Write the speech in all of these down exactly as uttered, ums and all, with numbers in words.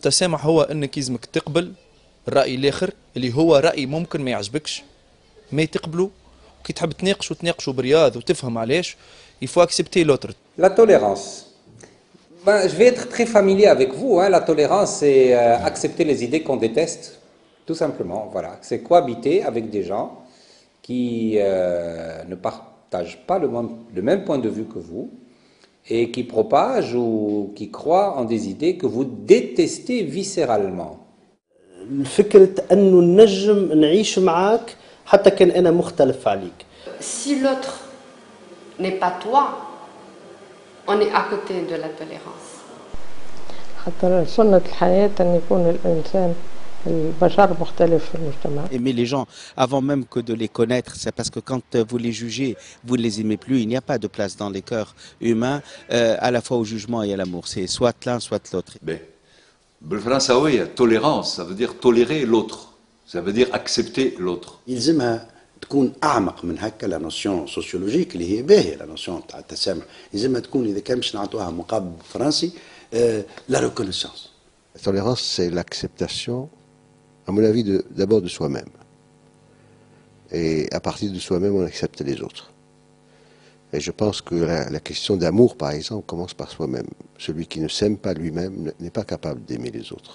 التسامح هو انك يلزمك تقبل الرأي الآخر اللي هو رأي ممكن ما يعجبكش، ما تقبله، وكي تحب تناقش وتناقشوا برياض وتفهم علاش، il faut accepter l'autre. La tolérance. Ben, je vais être très familier avec vous. Hein. La tolérance, c'est euh, accepter les idées qu'on déteste, tout simplement. Voilà, c'est cohabiter avec des gens qui euh, ne partagent pas le même, le même point de vue que vous et qui propagent ou qui croient en des idées que vous détestez viscéralement. فكرة أنه نجم نعيش معاك حتى كان أنا مختلف عليك. Si l'autre n'est pas toi, on est à côté de la tolérance. خاطر سنة الحياة أن يكون الإنسان البشر مختلف في المجتمع. Aimer les gens avant même que de les connaître, c'est parce que quand vous les jugez, vous ne les aimez plus. Il n'y a pas de place dans les cœurs humains, euh, à la fois au jugement et à l'amour. C'est soit l'un, soit l'autre. بالفرنساوية tolérance, ça veut dire tolérer l'autre, ça veut dire accepter l'autre. يلزمها تكون أعمق من هكا لا نوسيون سوسيولوجيك اللي هي باهية لا نوسيون تاع التسامح، يلزمها تكون إذا كان باش نعطوها مقابل فرنسي لا ريكونيسانس. La tolérance, c'est l'acceptation, à mon avis, d'abord de, de soi-même. Et à partir de soi-même, on accepte les autres. Et je pense que la, la question d'amour, par exemple, commence par soi-même. Celui qui ne s'aime pas lui-même n'est pas capable d'aimer les autres.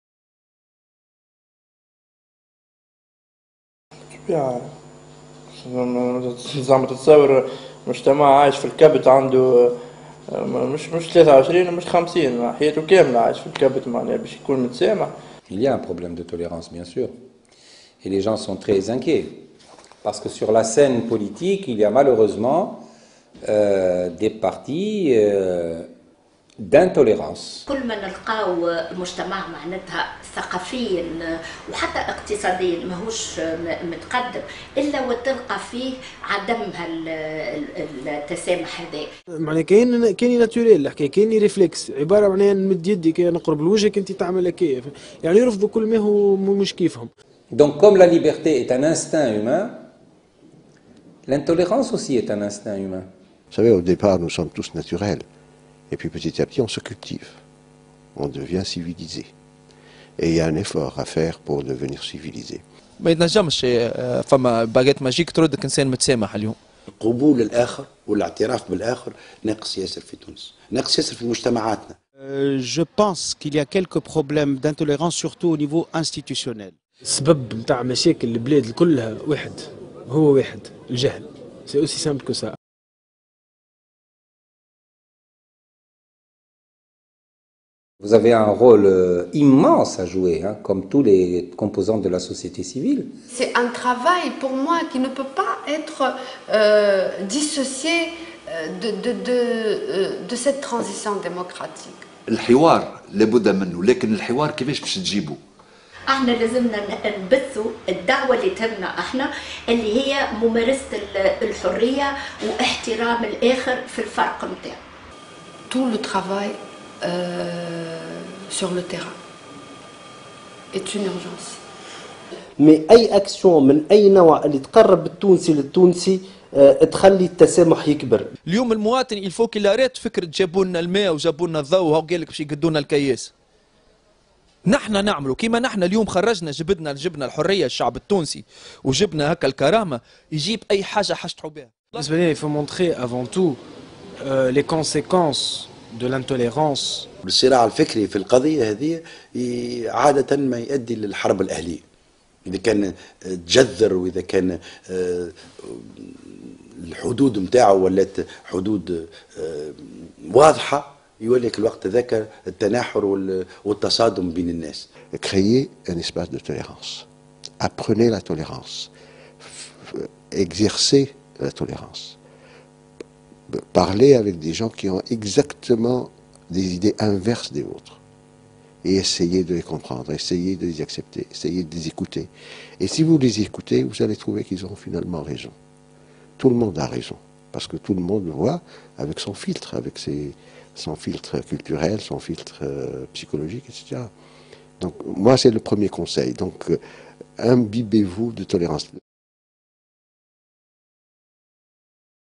زعما تتصور مجتمع عايش في الكبت عنده مش مش ثلاثة وعشرين مش خمسين حياته كاملة عايش في الكبت معناها باش يكون متسامح. Il y a un problème de tolérance, bien sûr. Et les gens sont très inquiets. Parce que sur la scène politique, il y a malheureusement euh, des partis euh, d'intolérance. كل ما نلقاو المجتمع معناتها ثقافيا وحتى اقتصاديا ماهوش متقدم الا وتلقى فيه عدم التسامح هذا. معناها كاين كاين ناتوريل الحكايه، كاين ريفلكس عباره معناها نمد يدي كي نقرب لوجهك انت تعمل هكايا، يعني يرفضوا كل ما هو مش كيفهم. Donc comme la liberté est un instinct humain, l'intolérance aussi est un instinct humain. Vous savez, au départ, nous sommes tous naturels. Et puis petit à petit, on se cultive. On devient civilisé. Et il y a un effort à faire pour devenir civilisé. ما يتنجمش فما باغيت ماجيك تردك انسان متسامح اليوم. قبول الآخر والاعتراف بالآخر ناقص ياسر في تونس، ناقص ياسر في مجتمعاتنا. Je pense qu'il y a quelques problèmes d'intolérance, surtout au niveau institutionnel. السبب نتاع مشاكل البلاد كلها واحد، هو واحد، الجهل. C'est aussi simple que ça. Vous avez un rôle immense à jouer, hein, comme tous les composants de la société civile. C'est un travail pour moi qui ne peut pas être euh, dissocié de, de, de, de cette transition démocratique. الحوار لابد منه، لكن الحوار كيفاش باش تجيبه؟ احنا لازمنا نبثوا الدعوه اللي تبنا احنا اللي هي ممارسه الحريه واحترام الاخر في الفرق نتاعو. Tout le travail euh, sur le terrain est une urgence. مي اي اكسيون من اي نوع اللي تقرب التونسي للتونسي تخلي التسامح يكبر. اليوم المواطن الفو كي رات فكره جابوا لنا الماء وجابوا لنا الضوء وهو قال لك باش يقدوا لنا الكياس. نحن نعملوا كيما نحن اليوم خرجنا جبدنا جبنا الحريه الشعب التونسي وجبنا هكا الكرامه، يجيب اي حاجه حشتحوا بها. بالنسبه لي il faut montrer avant tout euh, les conséquences de l'intolérance. الصراع الفكري في القضيه هذه عاده ما يؤدي للحرب الاهليه. إذا كان تجذر وإذا كان الحدود متاعه ولات حدود واضحة يوليك الوقت ذاك التناحر والتصادم بين الناس. Créer un espace de tolérance. Apprenez la tolérance. Exercez la tolérance. Parlez avec des gens qui ont exactement des idées inverses des vôtres. Et essayez de les comprendre, essayez de les accepter, essayez de les écouter. Et si vous les écoutez, vous allez trouver qu'ils ont finalement raison. Tout le monde a raison, parce que tout le monde voit avec son filtre, avec ses, son filtre culturel, son filtre euh, psychologique, et cetera. Donc moi, c'est le premier conseil. Donc euh, imbibez-vous de tolérance.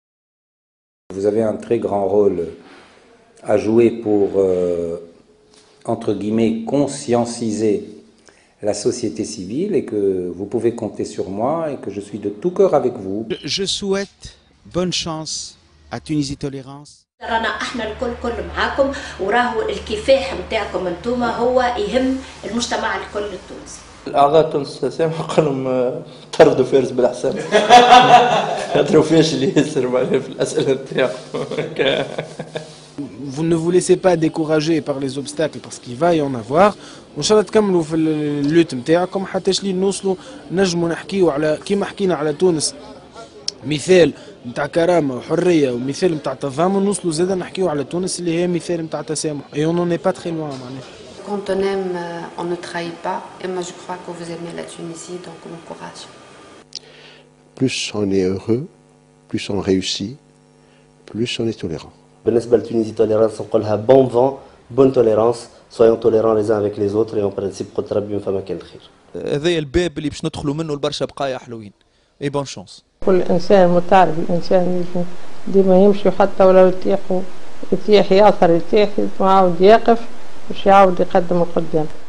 Vous avez un très grand rôle à jouer pour... Euh, entre guillemets, conscientiser la société civile et que vous pouvez compter sur moi et que je suis de tout cœur avec vous. Je souhaite bonne chance à Tunisie Tolérance. رانا احنا الكل كل معاكم وراهو الكفاح نتاعكم انتوما هو يهم المجتمع الكل التونسي. الاعضاء تونس سامح قال لهم طردوا فارس بالحسن. خاطروا فاشل ياسر معناها في الاسئله نتاعهم. Vous ne vous laissez pas décourager par les obstacles parce qu'il va y en avoir. وان شاء الله تكملوا في اللوت نتاعكم حتى شلي نوصلوا نجموا نحكيوا على كيما حكينا على تونس مثال نتاع كرامه وحريه ومثال نتاع تضامن، نوصلوا زاده نحكيوا على تونس اللي هي مثال نتاع تسامح. Et on n'en est pas très loin معناها. Quand on aime, on ne trahit pas. Et moi, je crois que vous aimez la Tunisie, donc bon courage. Plus on est heureux, plus on réussit, plus on est tolérant. بالنسبة لتونيزي توليرانس نقولها bon vent, bonne tolérance, soyons tolérants les uns avec les autres et en principe قلت ربي من فما كان الخير. هذايا الباب اللي باش ندخلوا منه لبرشا بقايا حلوين. اي بون شانس. كل انسان متعرف الانسان ديما يمشي حتى ولو يطيح يطيح ياثر يطيح يعاود يقف باش يعاود يقدم القدام.